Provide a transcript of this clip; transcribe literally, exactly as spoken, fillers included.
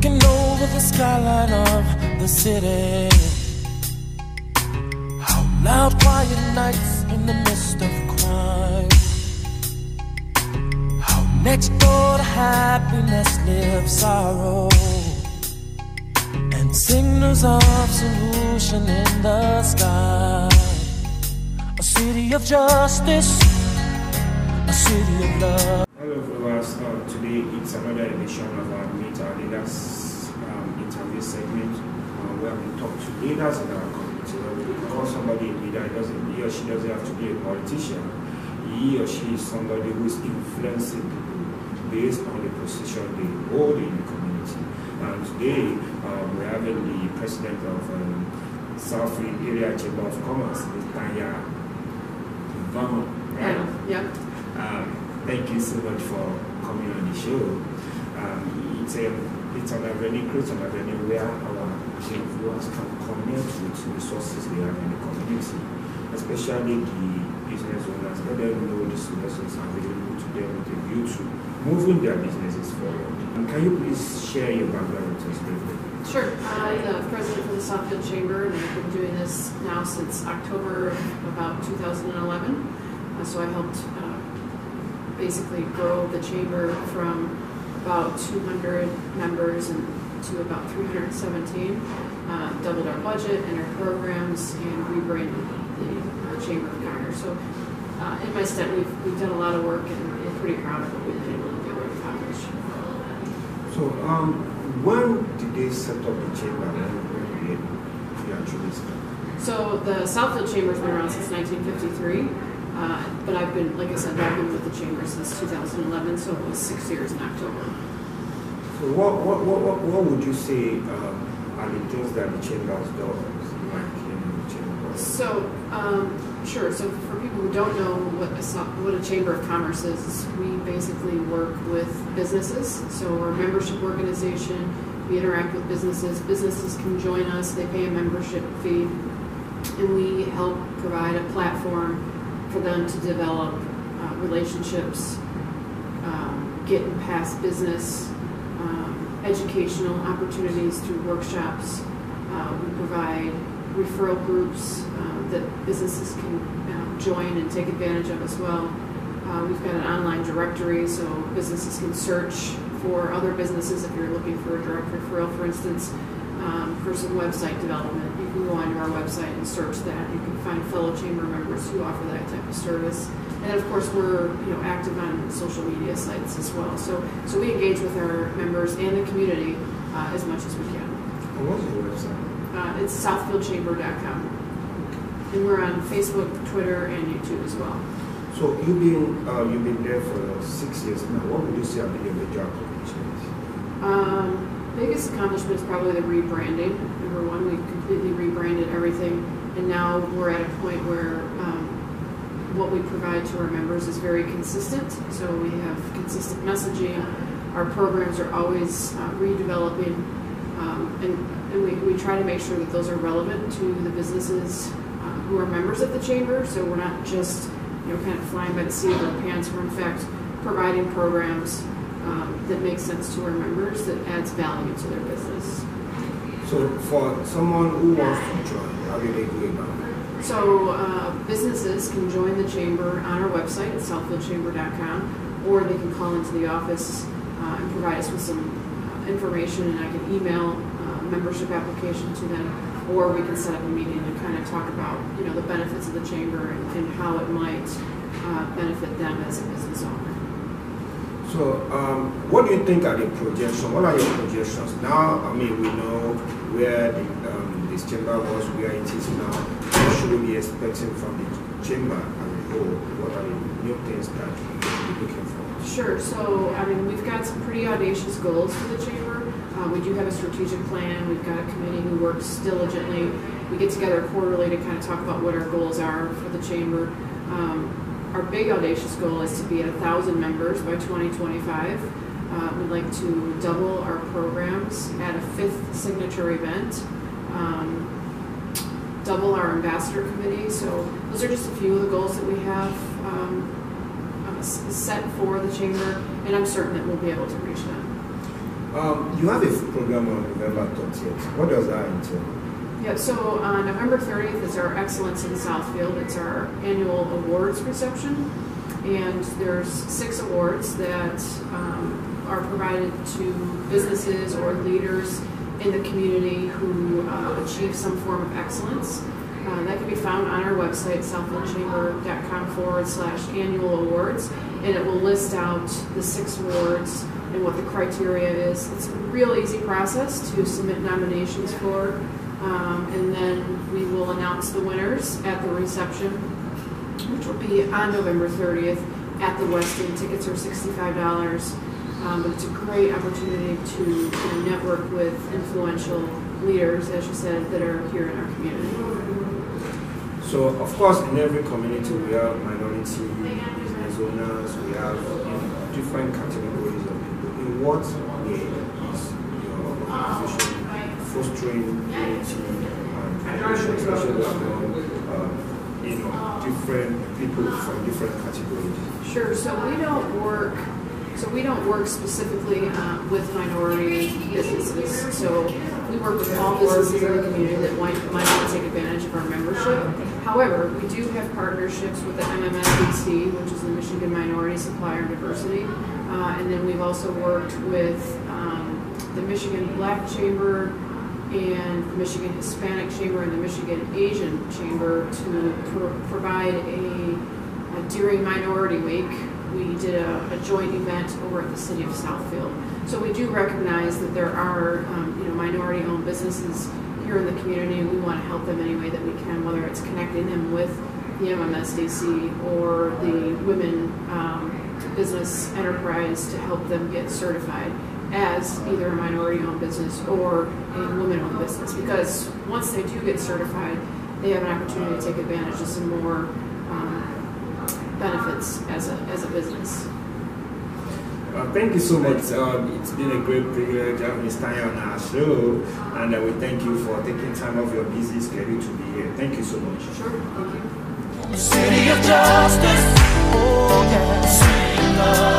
looking over the skyline of the city. How loud, quiet nights in the midst of crime. How next door to happiness lives sorrow, and signals of solution in the sky. A city of justice, a city of love. Hello viewers, uh, today it's another edition of our Meet Our Leaders um, interview segment uh, where we talk to leaders in our community. Where we call somebody a leader, he, doesn't, he or she doesn't have to be a politician. He or she is somebody who is influencing people based on the position they hold in the community. And today uh, we're having the president of um, Southfield Area Chamber of Commerce, Tanya. Right? Yeah. Um, thank you so much for coming on the show. Um, it's a it's an avenue, creates an avenue where our viewers can connect with resources they have in the community, especially the business owners. Let them know the solutions available to them with a view to moving their businesses forward. And can you please share your background with us briefly? Sure. I'm the president for the Southfield Chamber, and I've been doing this now since October of about two thousand eleven. Uh, so I helped uh, basically grow the chamber from about two hundred members and to about three hundred seventeen. Uh, doubled our budget and our programs, and rebranded the uh, Chamber of Commerce. So uh, in my stint, we've, we've done a lot of work, and I'm pretty proud of what we've been able to do and accomplish. So, um, when did they set up the chamber? When did they actually start? So the Southfield Chamber's been around since nineteen fifty-three, uh, but I've been, like I said, I've been with the chamber since two thousand eleven, so it was six years in October. So what what what what, what would you say um, are the things that the chamber has done? Like in the chamber? So um, sure. So for people who don't know what a what a chamber of commerce is, we basically work with businesses. So we're a membership organization. We interact with businesses. Businesses can join us. They pay a membership fee, and we help provide a platform for them to develop uh, relationships, um, getting past business, um, educational opportunities through workshops. Uh, we provide referral groups uh, that businesses can uh, join and take advantage of as well. Uh, we've got an online directory, so businesses can search for other businesses if you're looking for a direct referral, for instance. Um, for some website development, you can go onto our website and search that. You can find fellow chamber members who offer that type of service. And then of course we're you know active on social media sites as well. So so we engage with our members and the community uh, as much as we can. And what's your website? Uh, it's southfield chamber dot com. And we're on Facebook, Twitter, and YouTube as well. So you've been uh, you've been there for six years now. What would you say have been your major accomplishments? Um, biggest accomplishment is probably the rebranding. Number one, we completely rebranded everything, and now we're at a point where um, what we provide to our members is very consistent. So we have consistent messaging. Our programs are always uh, redeveloping, um, and, and we, we try to make sure that those are relevant to the businesses uh, who are members of the chamber. So we're not just you know kind of flying by the seat of our pants. We're in fact providing programs Um, that makes sense to our members, that adds value to their business. So for someone who wants to join, how do they go about it? So uh, businesses can join the chamber on our website at southfield chamber dot com, or they can call into the office uh, and provide us with some uh, information, and I can email uh, membership application to them, or we can set up a meeting and kind of talk about you know the benefits of the chamber and, and how it might uh, benefit them as a business owner. So, um, what do you think are the projections? What are your projections? Now, I mean, we know where the, um, this chamber was, where it is now. What should we be expecting from the chamber as a whole? What are the new things that we're looking for? Sure. So, I mean, we've got some pretty audacious goals for the chamber. Uh, we do have a strategic plan. We've got a committee who works diligently. We get together quarterly to kind of talk about what our goals are for the chamber. Um, Our big audacious goal is to be at one thousand members by twenty twenty-five. Uh, we'd like to double our programs, add a fifth signature event, um, double our ambassador committee. So those are just a few of the goals that we have um, uh, set for the chamber, and I'm certain that we'll be able to reach them. Um, you have a program on November thirtieth. What does that entail? Yeah, so uh, November thirtieth is our Excellence in Southfield. It's our annual awards reception. And there's six awards that um, are provided to businesses or leaders in the community who uh, achieve some form of excellence. Uh, that can be found on our website, southfieldchamber.com forward slash annual awards, and it will list out the six awards and what the criteria is. It's a real easy process to submit nominations for, um, and then we will announce the winners at the reception, which will be on November thirtieth at the Westin. Tickets are sixty-five dollars, um, but it's a great opportunity to you know, network with influential leaders, as you said, that are here in our community. So, of course, in every community we have minority business owners, we have you know, different categories of people. In what way is your organization fostering unity and collaboration, especially among uh, you know, different people from different categories? Sure. So we don't work. So we don't work specifically uh, with minority businesses. So we work with all businesses in the community that might, might want to take advantage of our membership. However, we do have partnerships with the M M S D C, which is the Michigan Minority Supplier Diversity, uh, and then we've also worked with um, the Michigan Black Chamber and the Michigan Hispanic Chamber and the Michigan Asian Chamber to pro provide a, a during Minority Week. We did a, a joint event over at the city of Southfield. So we do recognize that there are um, you know, minority-owned businesses here in the community, and we want to help them any way that we can, whether it's connecting them with the M M S D C or the Women um, Business Enterprise to help them get certified as either a minority-owned business or a women-owned business. Because once they do get certified, they have an opportunity to take advantage of some more um, benefits as a, as a business. Uh, thank you so much. Um, it's been a great privilege having Miz Tanya on our show, and uh, we thank you for taking time off your busy schedule to be here. Thank you so much. Sure, thank you. City of justice, oh yeah, city of